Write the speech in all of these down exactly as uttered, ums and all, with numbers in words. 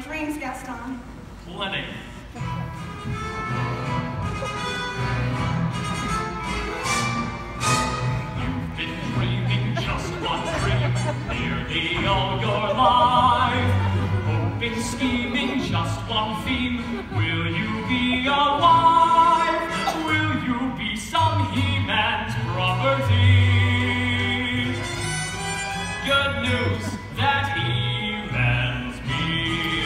dreams, Gaston? Plenty. You've been dreaming just one dream nearly all your life. Hoping, scheming, just one theme. Will you be a wife? Will you be some he-man's property? Good news that he-man's me.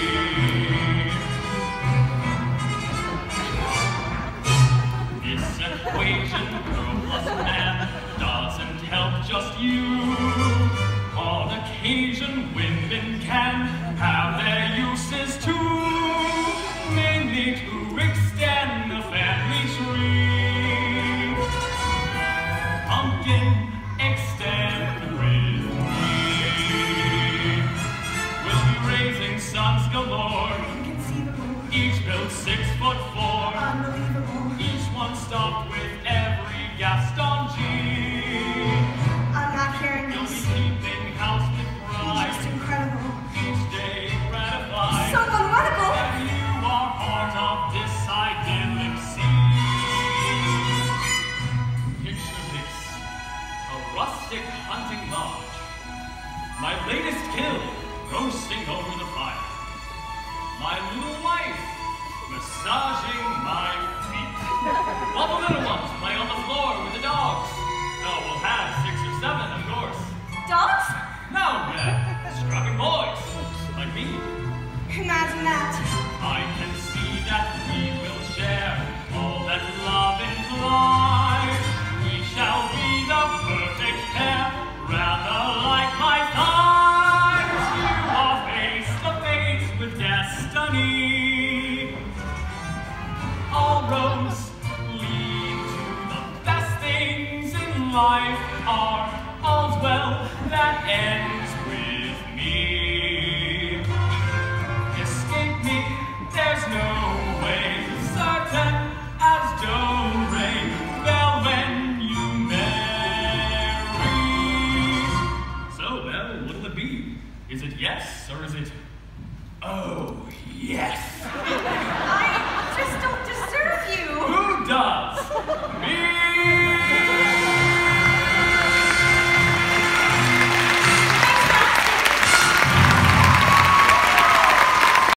This equation, girl plus man, doesn't help just you. On occasion, women can have their uses too, mainly to extend the family tree. Pumpkin, extend with me. We'll be raising sons galore, Inconceivable. each built six foot four. Unbelievable. Each one stopped with every Gaston G. I'm not hearing You'll be this. keeping house with It's pride, just incredible. each day gratified. So unradical. that you are part of this idyllic scene. Picture this, a rustic hunting lodge. My latest kill, roasting over the fire. My little wife, massaging my feet. While the little ones play on the floor with the dogs. No, we'll have six or seven, of course. Dogs? No, uh, strapping boys, like me. Imagine that. I can see that we will share all that love implies. We shall be the perfect pair, rather like my thighs. You are face to face with destiny. All roads lead to the best things in life. Are all's well that ends with me.